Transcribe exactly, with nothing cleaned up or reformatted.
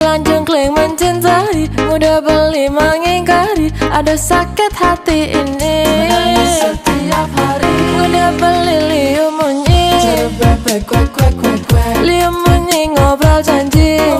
Jengkling mencintai, mudah beli mengingkari, ada sakit hati ini. Menangis setiap hari, mudah beli liu munyi, bebek kwek kwek kwek kwek, liu munyi ngobrol janji.